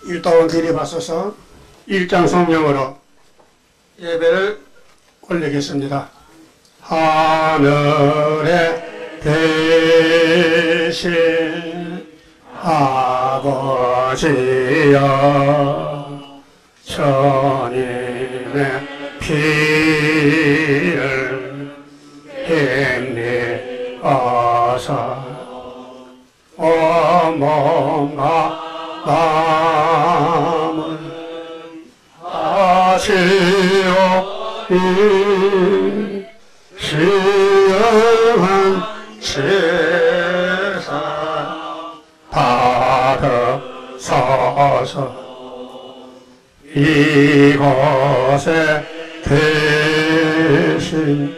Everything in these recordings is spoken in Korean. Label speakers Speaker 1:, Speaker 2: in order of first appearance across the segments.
Speaker 1: 일동은 들이받서서 일장 성령으로 예배를 올리겠습니다. 하늘에 계신 아버지여, 주님의 피를 힘입어서 몸과 마음을 하시오니 시험한 제사 받으소서. 이곳에 계신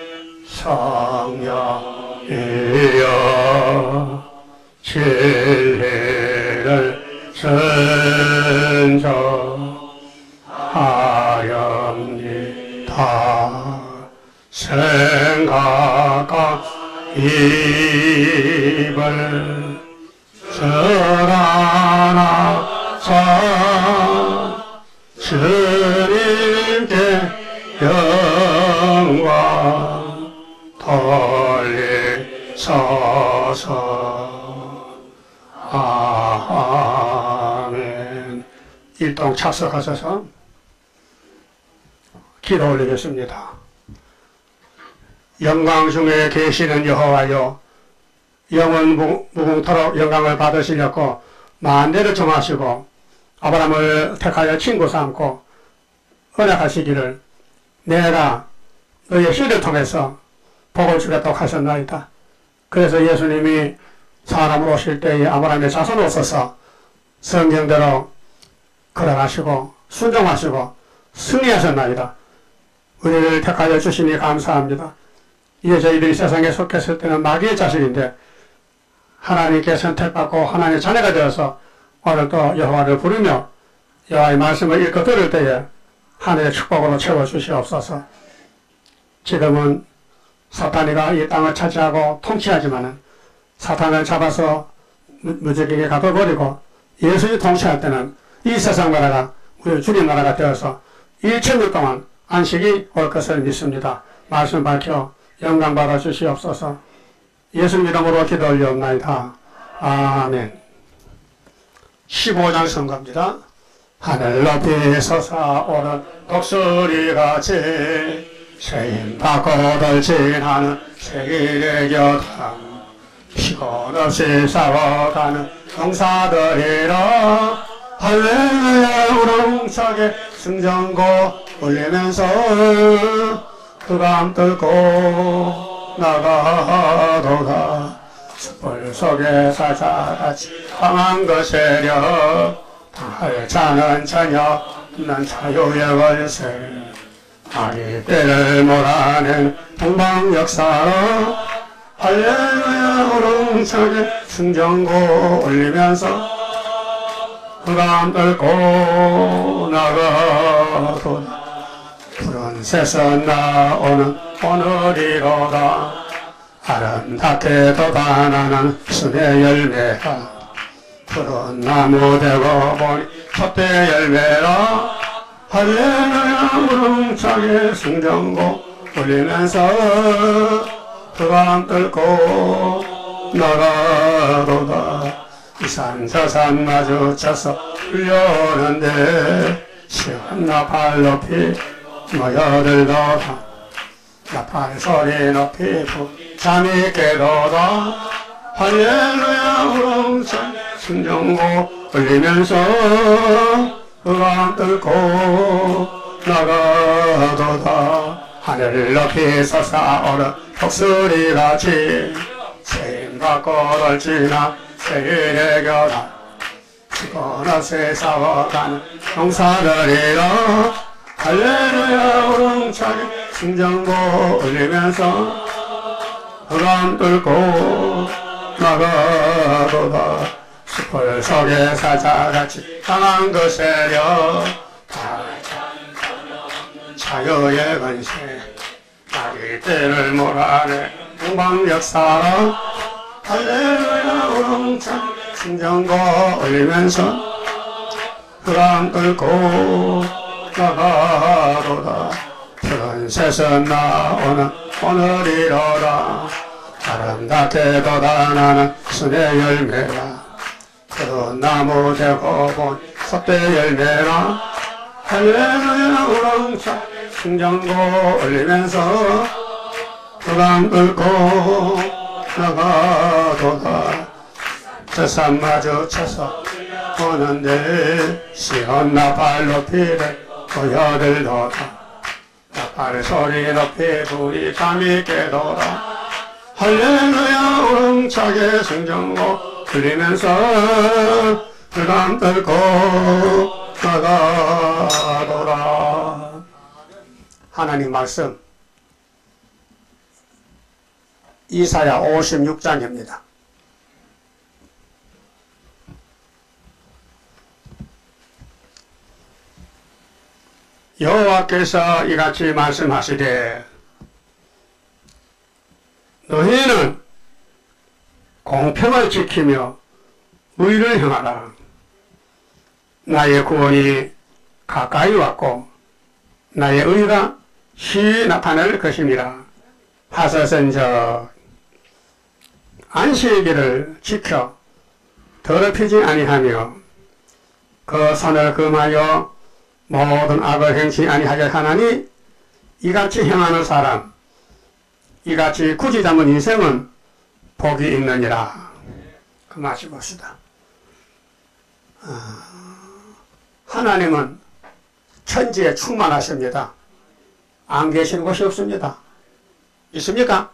Speaker 1: 성령이여, 진리를 선정하렵니다. 생각과 입을 절하나서 주님께 영광 돌리소서. 아멘. 일동 착석하셔서 기도 올리겠습니다. 영광 중에 계시는 여호와여, 영원 무궁토록 영광을 받으시려고 만대를 정하시고 아브라함을 택하여 친구 삼고 언약하시기를 내가 너의 씨를 통해서 복을 주겠다고 하셨나이다. 그래서 예수님이 사람으로 오실 때에 아브라함의 자손으로 서서 성경대로 걸어가시고 순종하시고 승리하셨나이다. 우리를 택하여 주시니 감사합니다. 이제 저희들이 세상에 속했을 때는 마귀의 자식인데 하나님께 선택받고 하나님의 자녀가 되어서 오늘 또 여호와를 부르며 여호와의 말씀을 읽고 들을 때에 하늘의 축복으로 채워주시옵소서. 지금은 사탄이가 이 땅을 차지하고 통치하지만은 사탄을 잡아서 무적에게 가둬버리고 예수님이 통치할 때는 이 세상 나라가 우리 주님 나라가 되어서 1000년 동안 안식이 올 것을 믿습니다. 말씀 밝혀 영광 받아 주시옵소서. 예수님 이름으로 기도 올리옵나이다. 아멘. 15장 선거입니다. 하늘 높이 솟아오른 독수리같이 세임 바꿔들 지나는 세길의 교탕, 피곤 없이 싸워가는 용사들이라 할렐루야 우렁차게 승전고 울리면서 흑암 뚫고 나가도다. 숯불 속에 사자같이 강한 그 세력, 당할 자는 전혀 없는 자유의 월세, 아리 때를 몰아낸 동방 역사로 할렐루야 우렁차게 승전고 울리면서 흑암 뚫고 나가도다. 푸른 새서 나오는 오늘이로다. 아름답게 돋아나는 순의 열매가 푸른 나무 되고 보니 첫대 열매라. 할렐루야 우렁차게 승전고 울리면서 흑암 뚫고 나가도다. 이 산 저 산 마주쳐서 흘려오는데 시원 나팔 높이 모여들도다. 나팔 소리 높이 잠이 깨도다. 할렐루야 우렁차게 승전고 울리면서 흑암 뚫고 나가도다. 하늘 높이 솟아오른 독수리같이 세임받고 돌지나 세일의 교단, 피곤 없이 싸워가는 용사들이라 할렐루야 우렁차게 승전고 울리면서 흑암 뚫고 나가도다. 숯불 속에 사자같이 강한 그 세력, 자유의 권세, 자기 때를 몰아내 동방 역사로 할렐루야 우렁차게 승전고 울리면서 흑암 뚫고 나가도다. 푸른 새선 나오는 오늘이로다. 아름답게도다 나는 순의 열매라. 푸른 나무 되고 본 솥대 열매라. 할렐루야 우렁차 승전고 올리면서 흑암 뚫고 나가도다. 저 산 마주쳐서 오는데 시원 나팔 높이를 보여들도다. 나팔 소리 높이 불이 밤이 깨도다. 할렐루야 우렁차게 승전고 들리면서 흑암 뚫고 나가도다. 하나님 말씀 이사야 56장입니다. 여호와께서 이같이 말씀하시되 너희는 공평을 지키며 의를 행하라. 나의 구원이 가까이 왔고 나의 의가 쉬이 나타낼 것임이라. 하서선적 안식일을 지켜 더럽히지 아니하며 그 선을 금하여 모든 악을 행치 아니하게 하나니 이같이 행하는 사람, 이같이 굳이 담은 인생은 복이 있느니라. 그 말씀 봅시다. 하나님은 천지에 충만하십니다. 안 계시는 곳이 없습니다. 있습니까?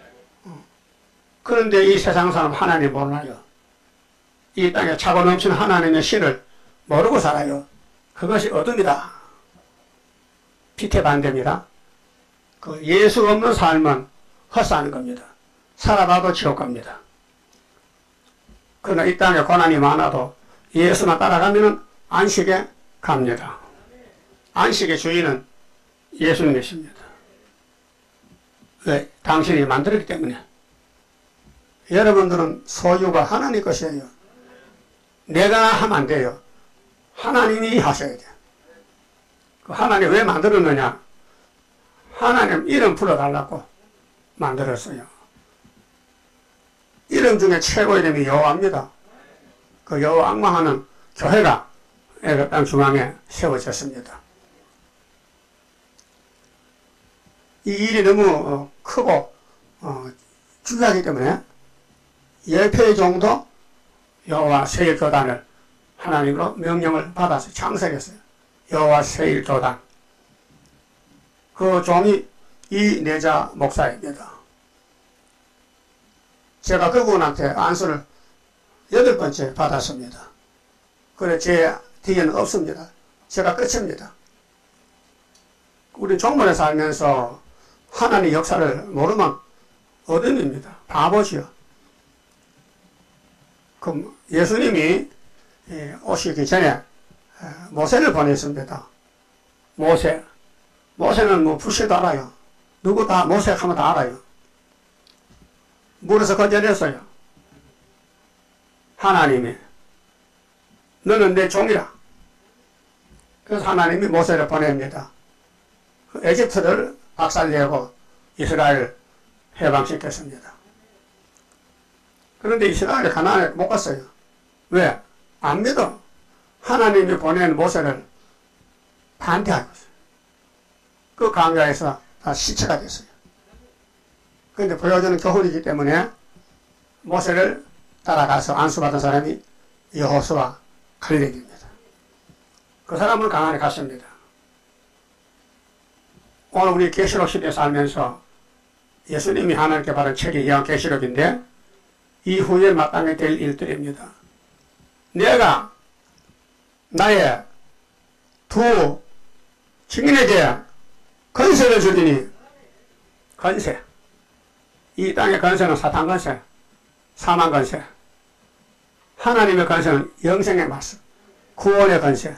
Speaker 1: 그런데 이 세상 사람 하나님 몰라요. 이 땅에 차고 넘치는 하나님의 신을 모르고 살아요. 그것이 어둠이다. 빛의 반대입니다. 그 예수 없는 삶은 헛사는 겁니다. 살아봐도 지옥 갑니다. 그러나 이 땅에 고난이 많아도 예수만 따라가면 안식에 갑니다. 안식의 주인은 예수님이십니다. 왜? 당신이 만들었기 때문에. 여러분들은 소유가 하나님 것이에요. 내가 하면 안 돼요. 하나님이 하셔야 돼요. 그 하나님 왜 만들었느냐? 하나님 이름 불러달라고 만들었어요. 이름 중에 최고 이름이 여호와입니다. 그 여호와 악망하는 교회가 애굽 땅 중앙에 세워졌습니다. 이 일이 너무 크고 중요하기 때문에 10회 정도 여호와 세일교단을 하나님으로 명령을 받아서 창설했어요. 여호와 세일교단. 그 종이 이내자 목사입니다. 제가 그분한테 안수를 8번째 받았습니다. 그래 제 뒤에는 없습니다. 제가 끝입니다. 우리 종문에 살면서 하나님의 역사를 모르면 어둠입니다. 바보지요. 그 예수님이 오시기 전에 모세를 보냈습니다. 모세는 뭐 불씨도 알아요. 누구 다 모세 하면 다 알아요. 물에서 건져냈어요. 하나님이 너는 내 종이라. 그래서 하나님이 모세를 보냅니다. 에집트를 박살내고 이스라엘을 해방시켰습니다. 그런데 이스라엘이 가나안에 못 갔어요. 왜? 안 믿어. 하나님이 보낸 모세를 반대하고 있어요. 그 강가에서 다 시체가 됐어요. 그런데 보여주는 교훈이기 때문에 모세를 따라가서 안수받은 사람이 여호수아 칼렙입니다. 그 사람은 가나안에 갔습니다. 오늘 우리 계시록 시대에 살면서 예수님이 하나님께 받은 책이 요한계시록인데 이후에 마땅히 될 일들입니다. 내가 나의 두 증인에게 권세를 주리니, 권세. 이 땅의 권세는 사탄 권세, 사망 권세. 하나님의 권세는 영생의 말씀, 구원의 권세.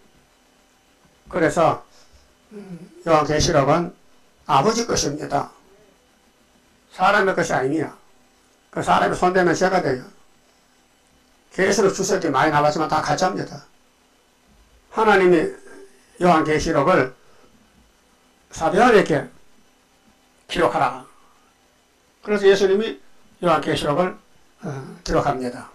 Speaker 1: 그래서 요한계시록은 아버지 것입니다. 사람의 것이 아닙니다. 그 사람이 손대면 죄가 돼요. 계시록 주석이 많이 나왔지만 다 가짜입니다. 하나님이 요한계시록을 사도 요한에게 기록하라. 그래서 예수님이 요한계시록을 기록합니다.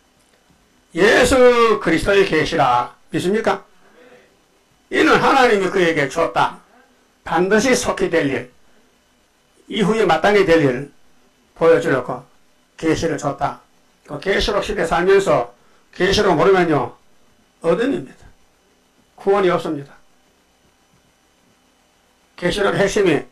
Speaker 1: 예수 그리스도의 계시라 믿습니까? 이는 하나님이 그에게 줬다. 반드시 속히 될 일, 이후에 마땅히 될 일 보여주려고 계시를 줬다. 그 계시록 시대 살면서 계시록 모르면요 어둠입니다. 구원이 없습니다. 계시록의 핵심이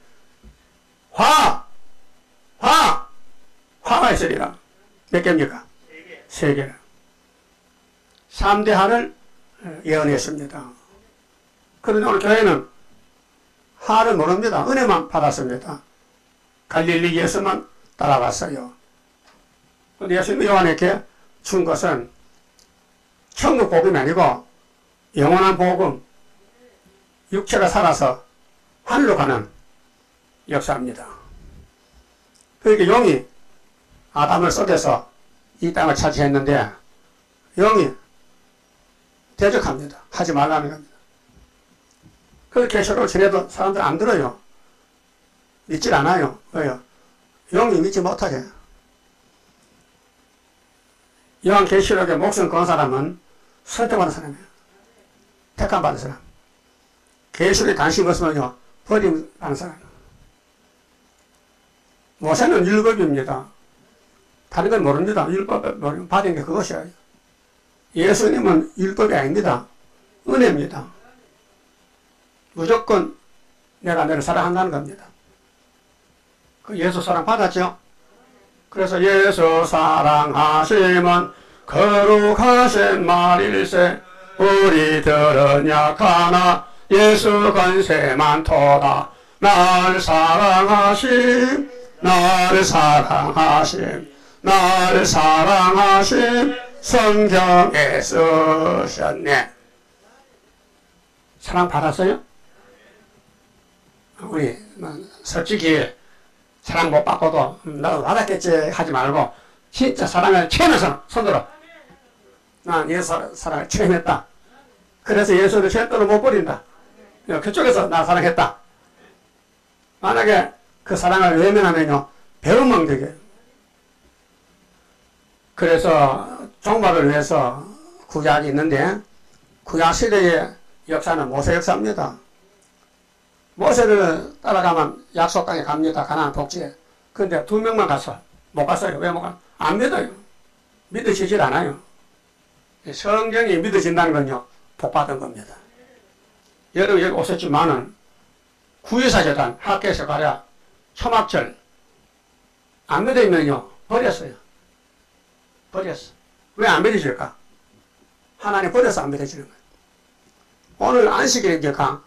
Speaker 1: 화가 있으리라. 몇 개입니까? 세 개. 3대 화를 예언했습니다. 그런데 오늘 교회는 화를 모릅니다. 은혜만 받았습니다. 갈릴리 예수만 따라갔어요. 그런데 예수님이 요한에게 준 것은 천국 복음이 아니고 영원한 복음, 육체가 살아서 하늘로 가는 역사입니다. 그러니까 영이 아담을 속여서 이 땅을 차지했는데 영이 대적합니다. 하지 말라는 겁니다. 그 계시록을 전해도 사람들 안 들어요. 믿질 않아요. 왜요? 영이 믿지 못하게. 요한계시록에 목숨 건 사람은 선택받은 사람이에요. 택함받은 사람. 계시록에 관심 없으면요 버림받는 사람. 모세는 율법입니다. 다른 건 모릅니다. 율법 받은 게 그것이에요. 예수님은 율법이 아닙니다. 은혜입니다. 무조건 내가 너를 사랑한다는 겁니다. 그 예수 사랑 받았죠? 그래서 예수 사랑하심은 거룩하신 말일세 우리들은 약하나 예수 권세 많도다. 날 사랑하심 날 사랑하심 날 사랑하심 성경에 쓰셨네. 사랑 받았어요? 우리 솔직히 사랑 못 받고도 나도 받았겠지 하지 말고 진짜 사랑을 체험해서 손들어. 난 예수 사랑을 체험했다. 그래서 예수를 절대로 못 버린다. 그쪽에서 나 사랑했다. 만약에 그 사랑을 외면하면요 배은망 되게. 그래서 종말을 위해서 구약이 있는데 구약 시대의 역사는 모세 역사입니다. 모세를 따라가면 약속 땅에 갑니다. 가나안 복지에. 근데 2명만 가서 못 갔어요. 왜 못 가? 안 믿어요. 믿어지질 않아요. 성경이 믿어진다는 건요 복받은 겁니다. 여러분 여기 오셨지만은 구유사재단 학교에서 가랴 초막절 안 믿으면요 버렸어요. 버렸어. 왜 안 믿어질까? 하나님 버려서 안 믿어지는 거예요. 오늘 안식일입니까?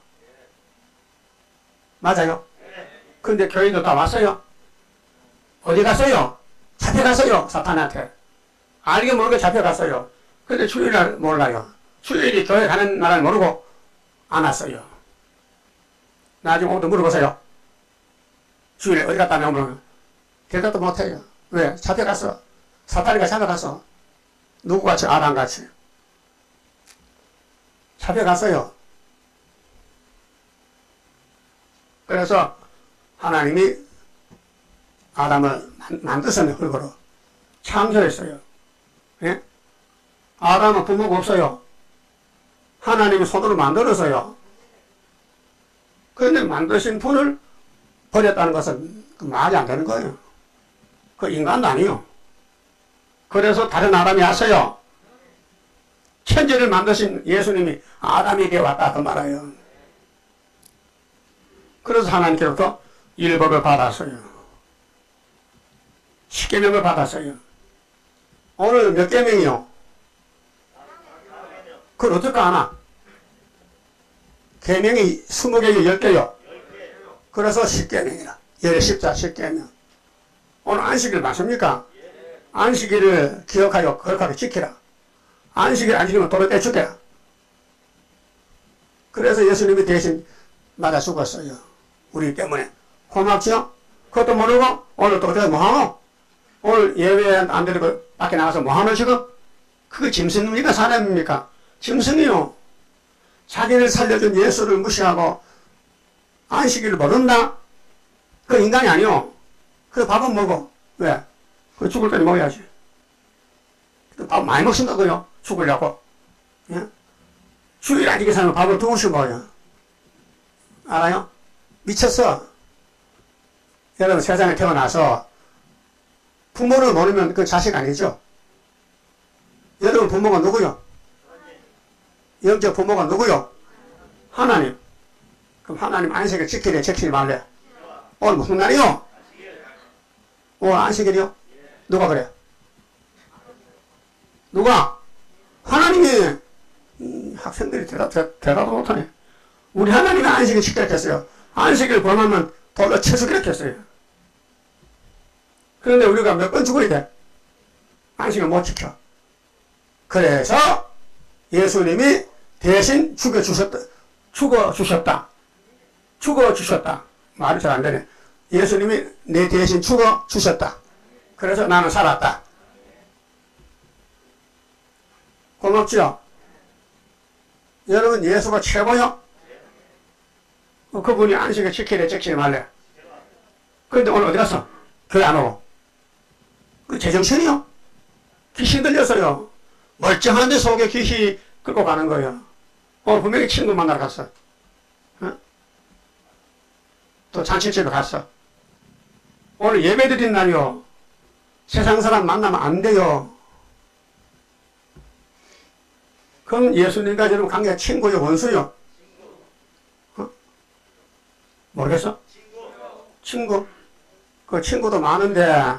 Speaker 1: 맞아요? 근데 교인도 다 왔어요? 어디 갔어요? 잡혀갔어요. 사탄한테. 알게 모르게 잡혀갔어요. 근데 주일날 몰라요. 주일이 교회 가는 날을 모르고 안 왔어요. 나중에 오늘도 물어보세요. 주일에 어디 갔다며 물으면 대답도 못해요. 왜? 잡혀갔어. 사탄이가 잡혀갔어. 누구같이? 아담같이. 잡혀갔어요. 그래서 하나님이 아담을 만드셨네. 흙으로 창조했어요. 예? 아담은 부모가 없어요. 하나님이 손으로 만들어서요. 그런데 만드신 분을 버렸다는 것은 말이 안 되는 거예요. 그 인간도 아니요. 그래서 다른 아담이 왔어요. 천지를 만드신 예수님이 아담에게 왔다 그 말이에요. 그래서 하나님께로부터 율법을 받았어요. 십계명을 받았어요. 오늘 몇 계명이요? 그걸 어떻게 아나? 계명이 20개요, 10개요. 그래서 십계명이라. 십자, 십계명. 오늘 안식일 맞습니까? 안식일을 기억하여 거룩하게 지키라. 안식일 안 지키면 도로 떼죽게라. 그래서 예수님이 대신 맞아 죽었어요. 우리 때문에. 고맙죠? 그것도 모르고 오늘 또 어떻게 뭐하노? 오늘 예배 안 드리고 밖에 나가서 뭐하노 지금? 그게 짐승입니까? 사람입니까? 짐승이요. 자기를 살려준 예수를 무시하고 안식일을 모른다? 그 인간이 아니요. 그래 밥은 먹어. 왜? 그 죽을 때는 먹어야지. 밥 많이 먹신다고요. 죽으려고. 예? 주일 아니게 살면 밥을 두 번씩 먹어요. 알아요? 미쳤어. 여러분 세상에 태어나서 부모를 모르면 그 자식 아니죠? 여러분 부모가 누구요? 영적 부모가 누구요? 하나님. 그럼 하나님 안식일 지키래, 지키지 말래? 오늘 무슨 날이요? 오늘 안식일이요? 누가 그래? 누가? 하나님이. 학생들이 대답을 못하네. 우리 하나님이 안식일 지키라 했어요. 안식일 범하면 돌로 쳐서 그렇게 했어요. 그런데 우리가 몇 번 죽어야 돼? 안식을 못 지켜. 그래서 예수님이 대신 죽어주셨다. 죽어주셨다. 말이 잘 안 되네. 예수님이 내 대신 죽어주셨다. 그래서 나는 살았다. 고맙지요? 여러분 예수가 최고요? 그분이 안식을 지키래 지키지 말래? 그런데 오늘 어디 갔어? 교회 안 오고. 그 제정신이요? 귀신 들렸어요. 멀쩡한데 속에 귀신이 끌고 가는 거예요. 오늘 분명히 친구 만나러 갔어. 어? 또 잔치집에 갔어. 오늘 예배 드린 날이요. 세상 사람 만나면 안 돼요. 그럼 예수님과 여러분 관계가 친구요, 원수요? 어? 모르겠어? 친구. 그 친구도 많은데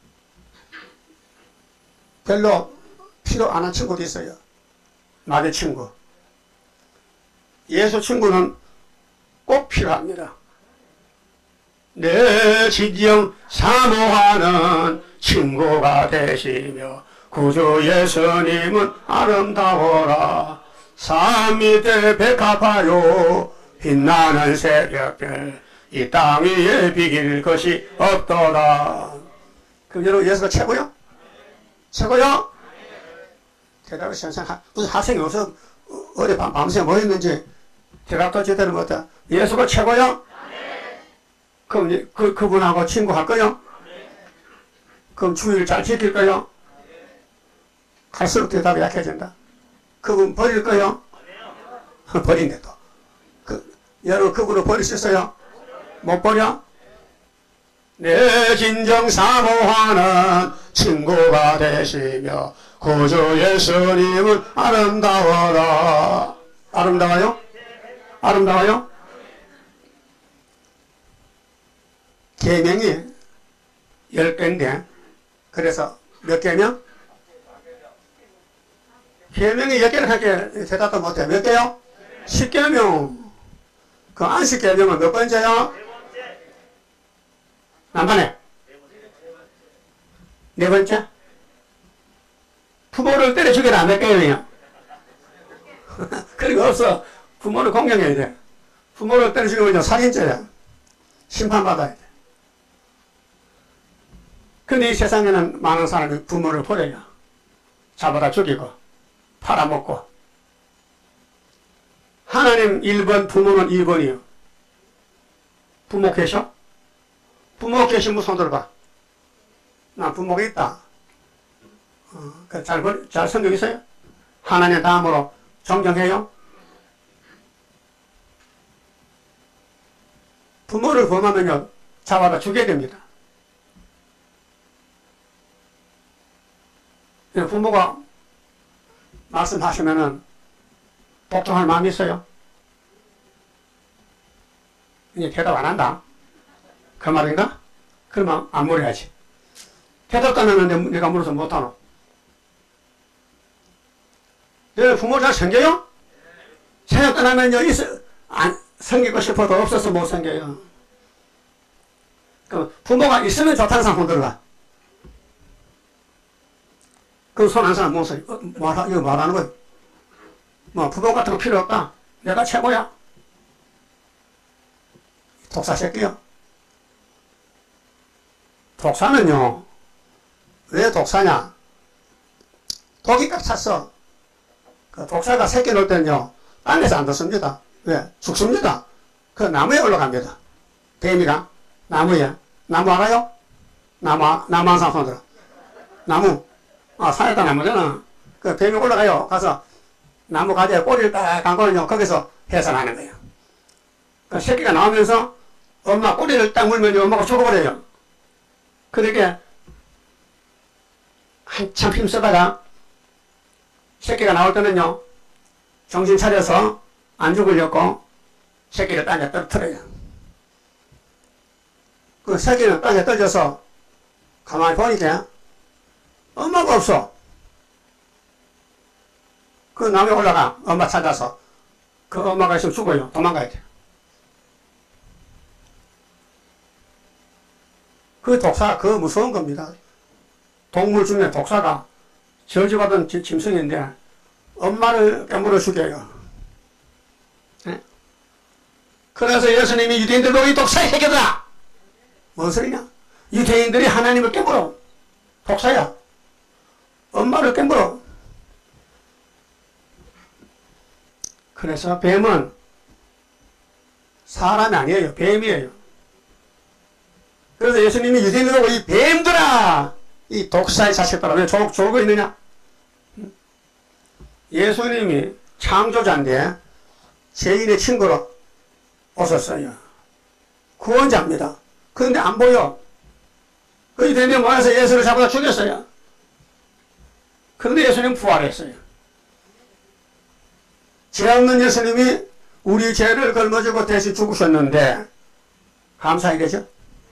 Speaker 1: 별로 필요 안 한 친구도 있어요. 나의 친구. 예수 친구는 꼭 필요합니다. 내 진정 사모하는 친구가 되시며 구주 예수님은 아름다워라. 산 밑에 백합화요 빛나는 새벽별 이 땅 위에 비길 것이 없더라. 그럼 여러분 예수가 최고요? 최고요? 대답을 생각 무슨 학생이 없어 어디 밤새 뭐 했는지 대답도 제대로 못해. 예수가 최고요? 그럼 그분하고 친구할 거요? 그럼 주일 잘 지킬 거요? 갈수록 대답이 약해진다. 그분 버릴 거요? 버린대 또. 여러분 그분을 버릴 수 있어요? 못 버려? 내 진정 사모하는 친구가 되시며 구주 예수님은 아름다워라. 아름다워요? 아름다워요? 계명이 10개인데 그래서 몇 개면? 계명이 10개를 하게 대답도 못해. 몇 개요? 10계명. 그 안식 계명은 몇 번째요? 남반에? 네 번째? 부모를 때려 죽여라. 몇 개예요? 그런 거 없어. 부모를 공경해야 돼. 부모를 때려 죽이면 살인죄야. 심판받아야 돼. 근데 이 세상에는 많은 사람이 부모를 버려요. 잡아다 죽이고 팔아먹고. 하나님 1번, 부모는 2번이요. 부모 계셔? 부모 계시면 손 들어봐. 나 부모가 있다. 잘 성경 있어요? 하나님 다음으로 존경해요? 부모를 범하면요, 잡아다 죽여야 됩니다. 부모가 말씀하시면은 복종할 마음이 있어요? 이제 대답 안 한다. 그 말인가? 그러면 안 물어야지. 대답도 안 하는데 내가 물어서 못하노? 내 부모 잘 생겨요? 생각 떠나면요, 생기고 싶어도 없어서 못 생겨요. 그 부모가 있으면 좋다는 사람 손 들어가. 그럼 손 한 사람 못 써. 이거 말하는 거예요. 뭐, 부모 같은 거 필요 없다. 내가 최고야. 독사 새끼요. 독사는요, 왜 독사냐? 독이 꽉 찼어. 그 독사가 새끼 놓을 때는요, 땅에서 안 뒀습니다. 왜? 죽습니다. 그 나무에 올라갑니다. 뱀이가 나무에. 나무 알아요? 나무 항상 손들어. 나무. 산에다 나무잖아. 그 뱀이 올라가요. 가서 나무 가지에 꼬리를 딱 감고는요. 거기서 해산하는 거예요. 그 새끼가 나오면서 엄마 꼬리를 딱 물면 엄마가 죽어버려요. 그러게 한참 힘쓰다가 새끼가 나올 때는요. 정신 차려서 안 죽으려고 새끼를 땅에 떨어뜨려요. 그 새끼는 땅에 떨어져서 가만히 보니까 엄마가 없어. 그 나무에 올라가 엄마 찾아서 그 엄마가 있으면 죽어요. 도망가야 돼. 그 독사, 그 무서운 겁니다. 동물 중에 독사가 저주받은 짐승인데 엄마를 깨물어 죽여요. 네? 그래서 예수님이 유대인들도 이 독사의 새끼들아! 뭔 소리냐? 유대인들이 하나님을 깨물어. 독사야. 엄마를 깨물어. 그래서 뱀은 사람이 아니에요. 뱀이에요. 그래서 예수님이 유대인들하고 이 뱀들아! 이 독사의 자식들아. 왜 졸고 있느냐? 예수님이 창조자인데 죄인의 친구로 오셨어요. 구원자입니다. 그런데 안 보여. 그 유대인들이 모여서 예수를 잡아다 죽였어요. 그런데 예수님 부활했어요. 죄 없는 예수님이 우리 죄를 걸머지고 대신 죽으셨는데 감사해야 되죠?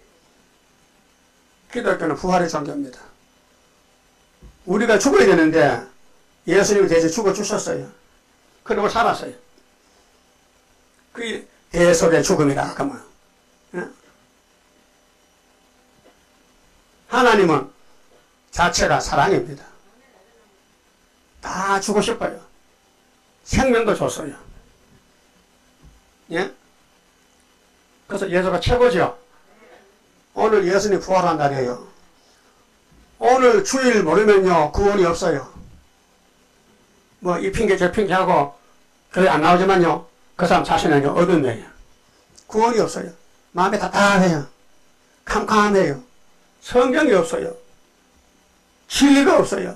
Speaker 1: 기독교는 부활의 종교입니다. 우리가 죽어야 되는데 예수님이 대신 죽어주셨어요. 그리고 살았어요. 그게 대속의 죽음이다. 그러면 하나님은 자체가 사랑입니다. 다 주고 싶어요. 생명도 줬어요. 예? 그래서 예수가 최고죠. 오늘 예수님 부활한 날이에요. 오늘 주일 모르면요 구원이 없어요. 뭐 이 핑계 저 핑계 하고 교회 안 나오지만요 그 사람 자신은요 어둠이에요. 구원이 없어요. 마음이 답답해요. 캄캄해요. 성경이 없어요. 진리가 없어요.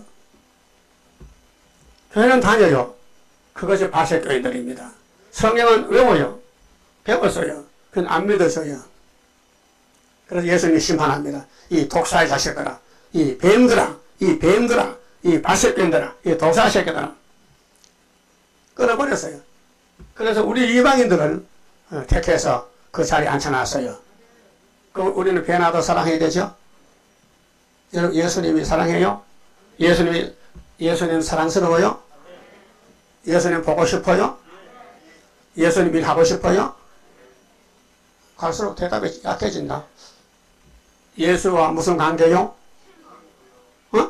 Speaker 1: 교회는 다녀요. 그것이 바셋교인들입니다. 성경은 외워요. 배웠어요. 그건 안 믿어져요. 그래서 예수님이 심판합니다. 이 독사의 자식들아, 이 뱀들아, 이 바셋교인들아, 이 독사 새끼들아 끊어버렸어요. 그래서 우리 이방인들을 택해서 그 자리에 앉혀놨어요. 그럼 우리는 배나도 사랑해야 되죠? 여러분 예수님이 사랑해요? 예수님 사랑스러워요? 예수님 보고 싶어요? 예수님 일하고 싶어요? 갈수록 대답이 약해진다. 예수와 무슨 관계요? 어?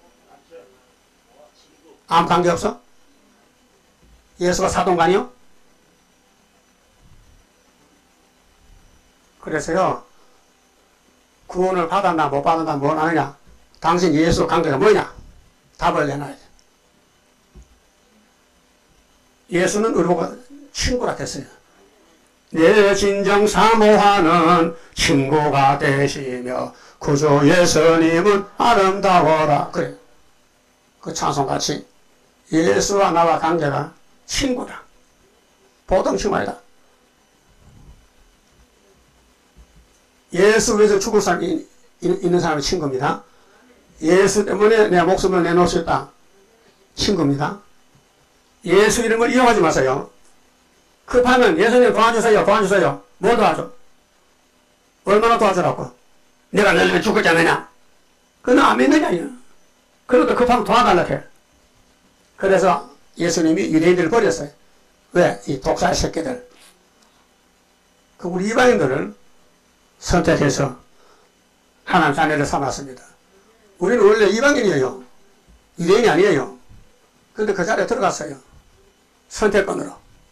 Speaker 1: 아무 관계 없어? 예수가 사동관이요? 그래서요 구원을 받았나 못 받았나 뭘 아느냐? 당신 예수 관계가 뭐냐? 답을 내놔야 돼. 예수는 우리보고 친구라 했어요. 내 진정 사모하는 친구가 되시며 구주 예수님은 아름다워라. 그래. 그 찬송같이 예수와 나와 관계가 친구다. 보통 친구 아니다. 예수 위해서 죽을 사람이 있는 사람이 친구입니다. 예수 때문에 내 목숨을 내놓을 수 있다. 친구입니다. 예수 이름을 이용하지 마세요. 급하면 예수님 도와주세요. 도와주세요. 뭐 도와줘? 얼마나 도와주라고? 내가 너희를 죽었지 않느냐? 그건 안 믿느냐? 그래도 급하면 도와달라고 해. 그래서 예수님이 유대인들을 버렸어요. 왜? 이 독사의 새끼들. 그 우리 이방인들을 선택해서 하나님 자녀를 삼았습니다. 우리는 원래 이방인이에요. 유대인이 아니에요. 그런데 그 자리에 들어갔어요. 선택권으로.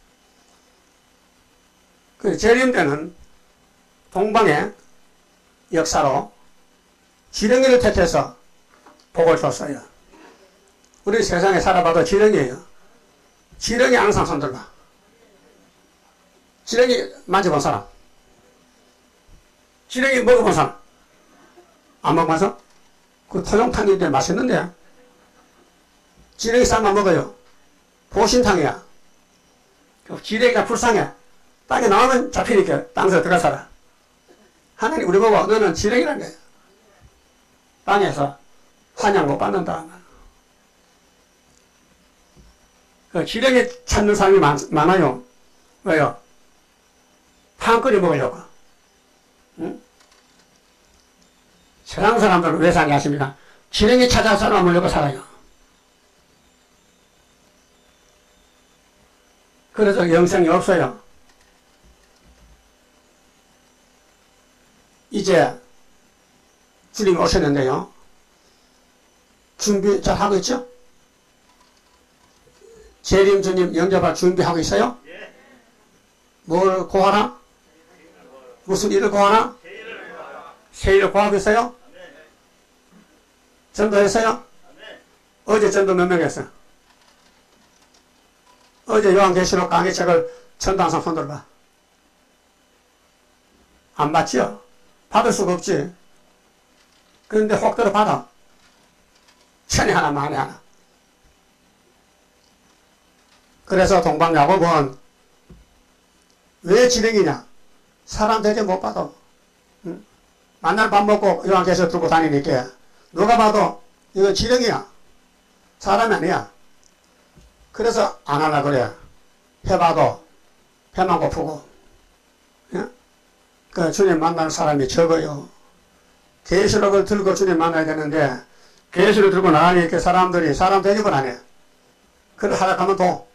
Speaker 1: 그 재림 때는 동방의 역사로 지렁이를 택해서 복을 줬어요. 우리 세상에 살아봐도 지렁이에요. 지렁이 항상 손들봐. 지렁이 만져본 사람? 지렁이 먹어본 사람? 안 먹어봐서? 그 토종탕인데 맛있는데? 지렁이 삶아 먹어요. 보신탕이야. 지렁이가 불쌍해. 땅에 나오면 잡히니까 땅에서 들어가 살아. 하나님 우리 보고 너는 지렁이란 거야. 땅에서 환영 못 받는다. 그 지렁이 찾는 사람이 많아요. 왜요? 탕 끓여 먹으려고. 응? 세상 사람들은 왜 사냐 하십니까? 지렁이 찾아서 살아먹으려고 살아요. 그래서 영생이 없어요. 이제 주님이 오셨는데요. 준비 잘 하고 있죠? 재림 주님 영접할 준비하고 있어요? 뭘 구하나? 무슨 일을 구하나? 새 일을 구하고 있어요? 전도했어요? 어제 전도 몇 명 했어요? 어제 요한계시록 강의책을 전당상 손들어봐. 안 받지요? 받을 수가 없지. 그런데 혹 들어 받아. 천에 하나 만에 하나. 그래서 동방야곱은 왜 지렁이냐? 사람 대접 못 받아. 응? 만날 밥 먹고 요한계시록 들고 다니니까 누가 봐도 이건 지렁이야. 사람이 아니야. 그래서 안 하려고 그래. 해봐도 배만 고프고. 예? 그 주님 만날 사람이 적어요. 계시록을 들고 주님 만나야 되는데 계시록을 들고 나가니까 사람들이 사람 대접을 안 해. 그걸 하라 하면 또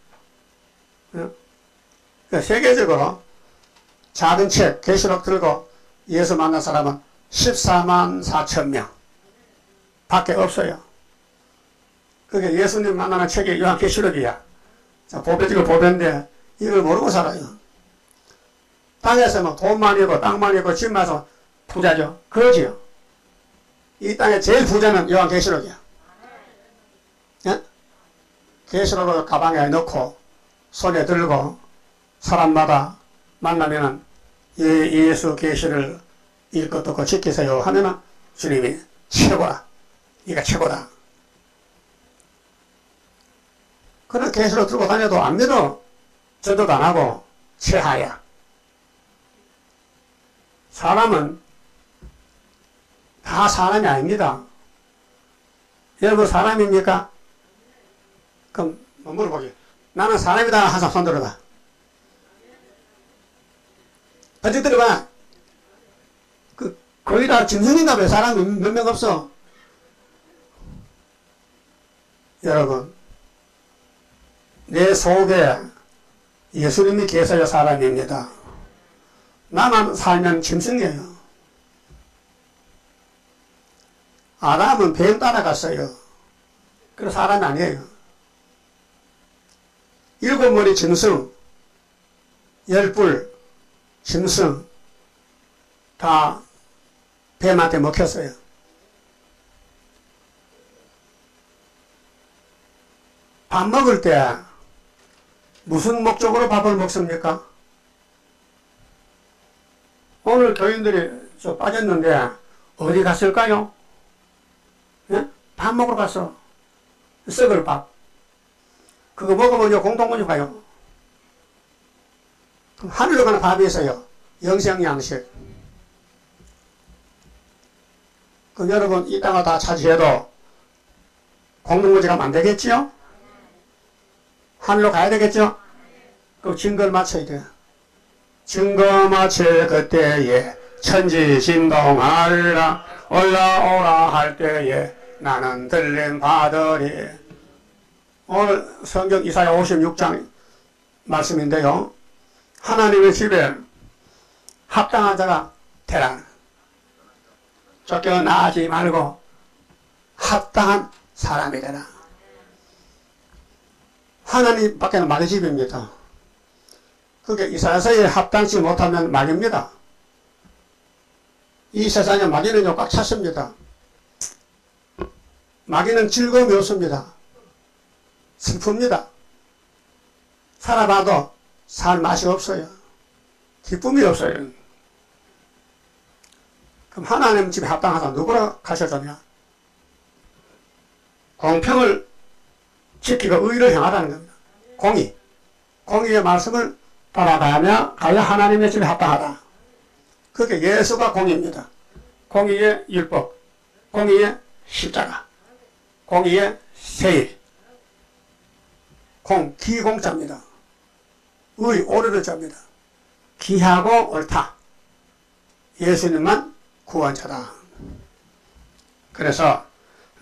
Speaker 1: 예? 세계적으로 작은 책 계시록 들고 예수 만난 사람은 14만 4천 명 밖에 없어요. 그게 예수님 만나는 책이 요한계시록이야. 보배지고 보배인데 이걸 모르고 살아요. 땅에서 뭐 돈만 있고 땅만 있고 집만 있어 부자죠. 거지요. 이 땅에 제일 부자는 요한계시록이야. 예? 계시록을 가방에 넣고 손에 들고 사람마다 만나면은 예수 계시를 읽고 듣고 지키세요 하면은 주님이 최고다. 네가 최고다. 그런 계시록 들고 다녀도 안 믿어. 전도도 안 하고 최하야. 사람은 다 사람이 아닙니다. 여러분 사람입니까? 그럼 뭐 물어보기. 나는 사람이다. 항상 손 들어봐. 어디 들어봐. 거의 다 짐승인가 봐. 사람이 몇 명 없어. 여러분 내 속에 예수님이 계셔야 사람입니다. 나만 살면 짐승이에요. 아담은 뱀 따라갔어요. 그래서 사람이 아니에요. 7머리 짐승, 10뿔 짐승 다 뱀한테 먹혔어요. 밥 먹을 때 무슨 목적으로 밥을 먹습니까? 오늘 교인들이 저 빠졌는데 어디 갔을까요? 예? 밥 먹으러 갔어. 썩을 밥. 그거 먹으면 공동문이 가요. 하늘로 가는 밥이 있어요. 영생양식. 그럼 여러분 이 땅을 다 차지해도 공동문제 가면 안 되겠지요? 하늘로 가야 되겠죠? 그럼 증거를 맞춰야 돼요. 증거 맞춰 그때에 천지신동하리라 올라오라 할 때에 나는 들림 받으리. 오늘 성경 이사야 56장 말씀인데요. 하나님의 집에 합당한 자가 되라. 쫓겨나지 말고 합당한 사람이 되라. 하나님 밖에는 마귀 집입니다. 그게 이사야서에 합당치 못하면 마귀입니다. 이 세상에 마귀는요 꽉 찼습니다. 마귀는 즐거움이 없습니다. 슬픕니다. 살아봐도 살 맛이 없어요. 기쁨이 없어요. 그럼 하나님 집에 합당하다 누구라 가르쳐줬냐? 공평을 지키고 의를 행하라는 겁니다. 공의의 말씀을 따라가며 가야 하나님의 집에 합당하다. 그게 예수가 공의입니다. 공의의 율법, 공의의 십자가, 공의의 세일, 기공자입니다. 의, 오르를 자입니다. 기하고 옳다. 예수님만 구원자다. 그래서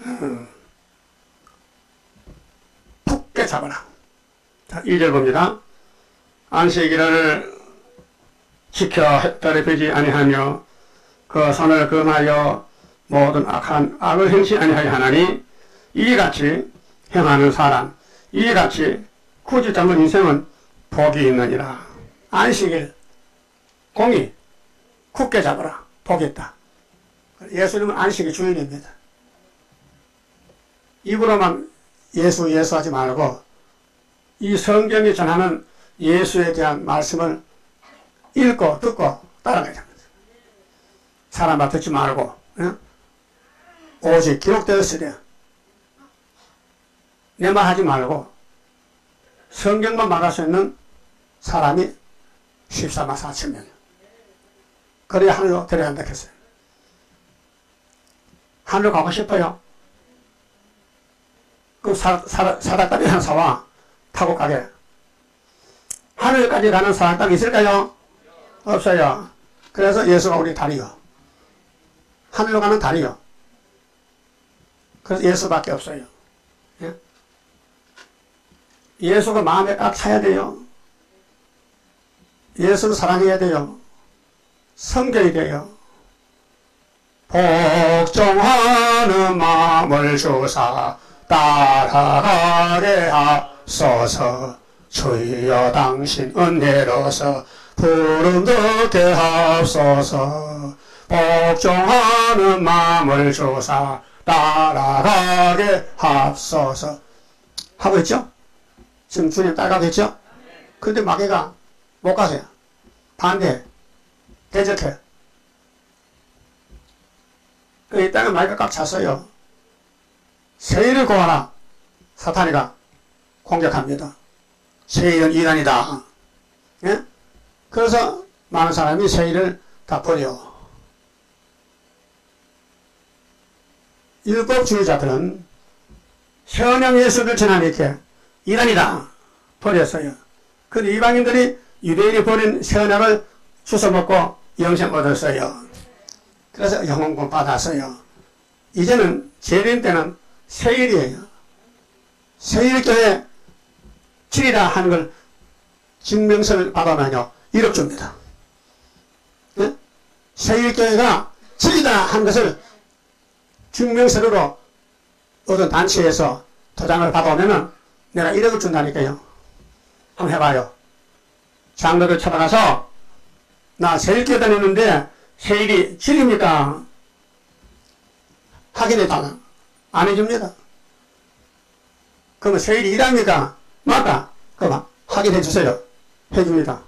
Speaker 1: 굳게 잡아라. 자, 2절 봅니다. 안식일을 지켜 더럽히지 아니하며 그 선을 금하여 모든 악을 행치 아니하여 하나니 이같이 행하는 사람, 이같이 굳이 잡는 인생은 복이 있느니라. 안식일, 공의, 굳게 잡아라. 복이 있다. 예수님은 안식의 주인입니다. 입으로만 예수하지 말고 이 성경이 전하는 예수에 대한 말씀을 읽고 듣고 따라가야 됩니다. 사람 말 듣지 말고 오직 기록되었으랴 내 말 하지 말고 성경만 말할 수 있는 사람이 14만 4천 명. 그래야 하늘로 데려간다 했어요. 하늘로 가고 싶어요? 그럼 사닥다리 한 사와 타고 가게. 하늘까지 가는 사닥다리 있을까요? 없어요. 그래서 예수가 우리 다리요. 하늘로 가는 다리요. 그래서 예수밖에 없어요. 예? 예수가 마음에 꽉 차야 돼요. 예수를 사랑해야 돼요. 섬겨야 돼요. 복종하는 마음을 주사 따라가게 하소서. 주여 당신 은혜로서 부름 듣게 하소서. 복종하는 마음을 주사 따라가게 하소서. 하고 있죠? 지금 주님 따라가고 있죠? 근데 마귀가 못 가세요. 반대, 대적해. 이 땅에 마귀가 꽉 찼어요. 세일을 구하라. 사탄이가 공격합니다. 세일은 이단이다. 예? 그래서 많은 사람이 세일을 다 버려. 율법주의자들은 현행 예수를 전하니까 이단이다 버렸어요. 근데 이방인들이 유대인이 버린 선악을 주워먹고 영생 얻었어요. 그래서 영혼권 받았어요. 이제는 재림 때는 세일이에요. 세일교회 7이라 하는 걸 증명서를 받아면요 1억 줍니다. 네? 세일교회가 7이다 하는 것을 증명서로 어떤 단체에서 도장을 받아오면은 내가 1억을 준다니까요. 한번 해봐요. 장로를 찾아가서 나 세일교회 다니는데 세일이 7입니까? 확인해달라. 안 해줍니다. 그러면 세일이 1합니까? 맞다. 그럼 확인해주세요. 해줍니다.